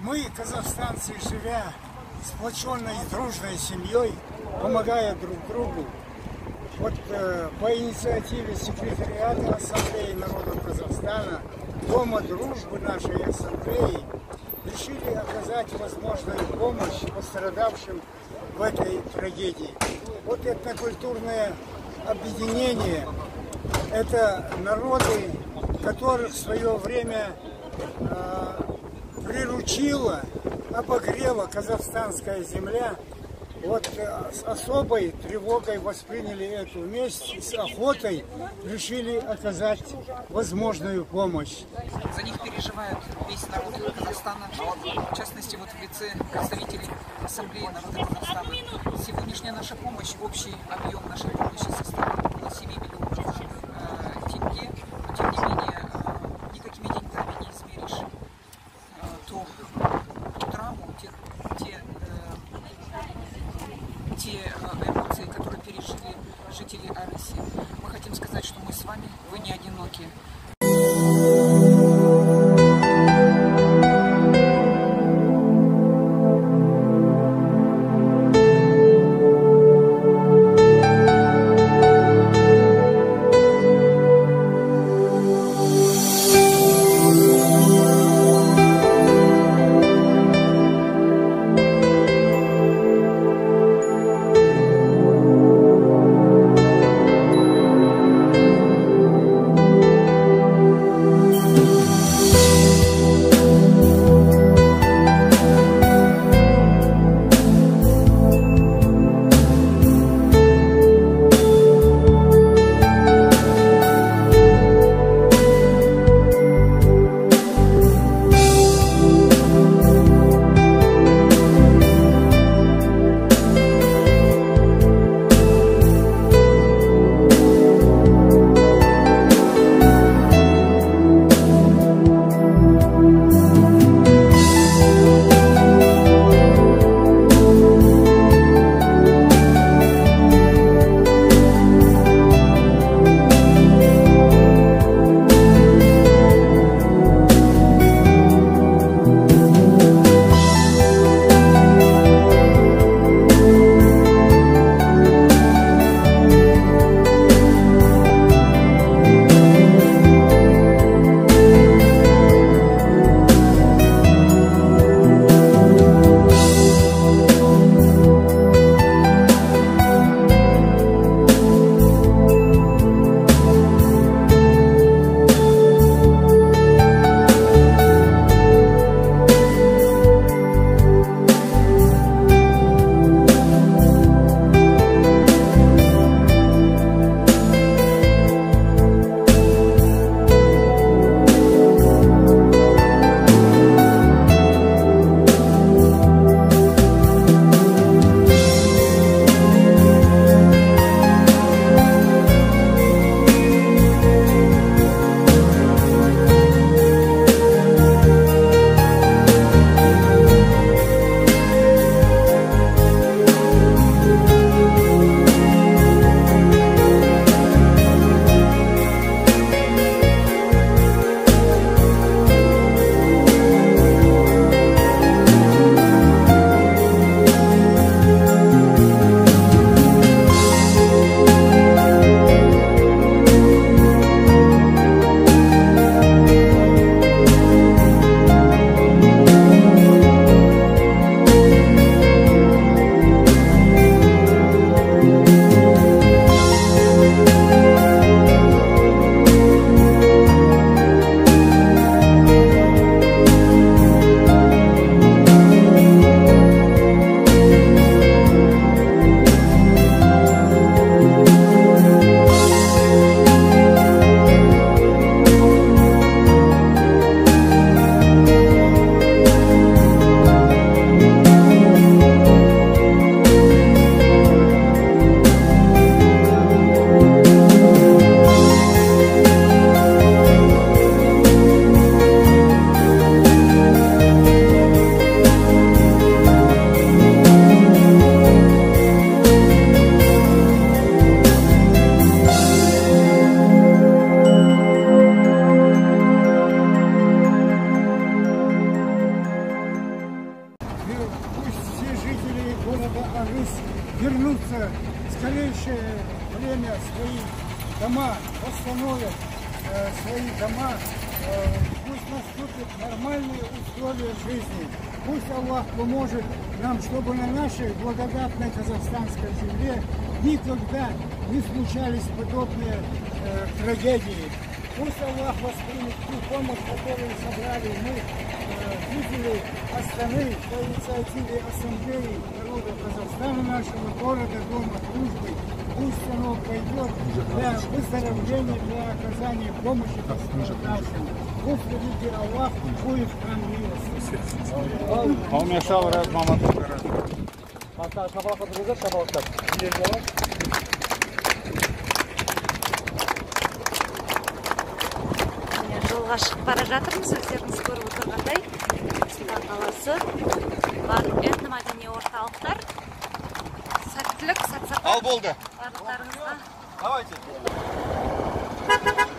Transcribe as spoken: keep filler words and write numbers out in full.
Мы, казахстанцы, живя сплоченной и дружной семьей, помогая друг другу, вот э, по инициативе секретариата Ассамблеи народов Казахстана, Дома дружбы нашей ассамблеи, решили оказать возможную помощь пострадавшим в этой трагедии. Вот этнокультурное объединение – это народы, которых в свое время э, приручила, обогрела казахстанская земля. Вот э, с особой тревогой восприняли эту вместе с охотой, решили оказать возможную помощь. За них переживают весь народ Казахстана, в частности, вот в лице представителей Ассамблеи народа Казахстана. Сегодняшняя наша помощь, общий объем нашей помощи составил около семи миллионов э, тенге, но тем не менее э, никакими деньгами не измеришь э, ту, ту драму, те, те, э, те э, эмоции, которые пережили жители Арыси. Мы хотим сказать, что мы с вами, вы не одиноки. вернуться в скорейшее время в свои дома, восстановят э, свои дома, э, пусть наступят нормальные условия жизни. Пусть Аллах поможет нам, чтобы на нашей благодатной казахстанской земле никогда не случались подобные э, трагедии. Пусть Аллах воспримет ту помощь, которую собрали мы, э, жители Астаны, по инициативе Ассамблеи народа Казахстана, нашего города, дома дружбы. Пусть оно пойдет для выздоровления, для оказания помощи пострадавшим. Пусть великий Аллах будет нам милостив. А у меня шавра от мамы. Жолға шығып бара жатырмыз, өздеріңіз көріп отырғандай Астана қаласы барлық этномәдени орталықтар сәттілік, сәт-сапар Ал болды. барлықтарыңызға. Давайте.